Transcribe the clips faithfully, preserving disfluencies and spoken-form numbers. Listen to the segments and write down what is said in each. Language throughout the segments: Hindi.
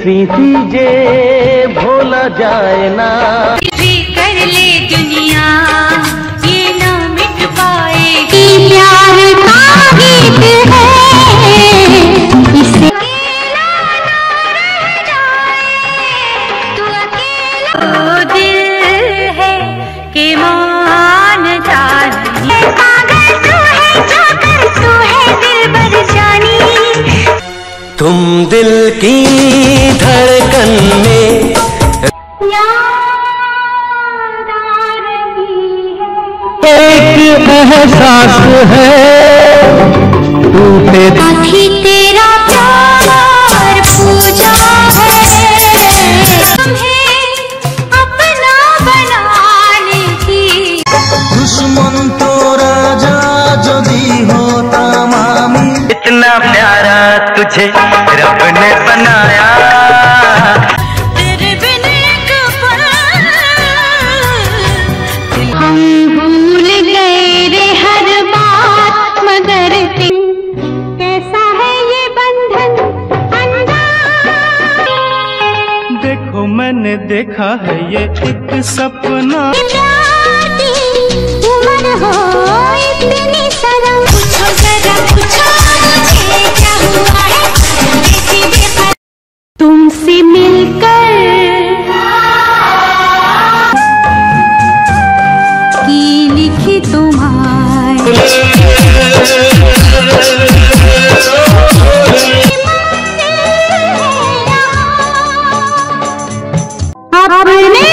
कैसी चीजें भूला जाए ना। भी कर ले दुनिया ये ना मिट पाएगी। प्यार का गीत है इसे अकेला ना रह जाए तू अकेला। ओ दिल है कि मान जानी पागल तू है जो कर तू है दिल भर जानी। तुम दिल की धड़कन में याद आ रही है। एक एहसास है टूटे आखी तेरा प्यार पूजा है तुम्हें अपना बनाने की। दुश्मन तो राजा जदी होता मामी। इतना प्यारा तुझे रब ने बनाया। तेरे बिन एक पल हम भूल गए रे हर बात मगर कैसा है ये बंधन अनजान। देखो मैंने देखा है ये एक सपना। उम्र हो इतनी सरम पूछो जरा पूछो मुझे क्या हुआ है ऐसी बेखबर। तुमसे मिलकर की लिखी तुम्हारी अपने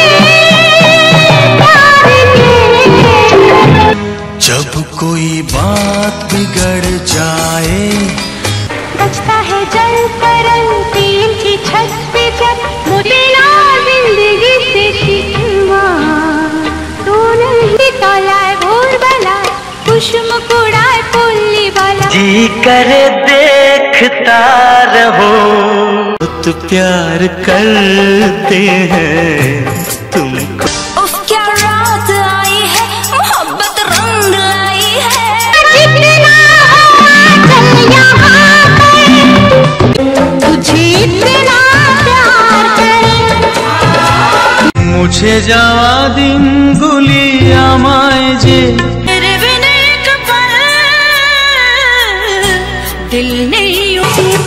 जब कोई बात बिगड़ जाए बचता है जल करन तीन की छत पे जब मुझे ना जिंदगी से शिकवा। तू नहीं तौलाए भूल भला कुसुम कुड़ाए पुल्ली वाला। जी करे देखता रहो तो प्यार करते हैं तुमको। उफ क्या रात आई है मोहब्बत रंग लाई है। जितना चल यहाँ पर तुझे इतना प्यार करे। मुझे जावा दिन गुलिया माए जे तेरे बिन एक पल दिल नहीं उठी।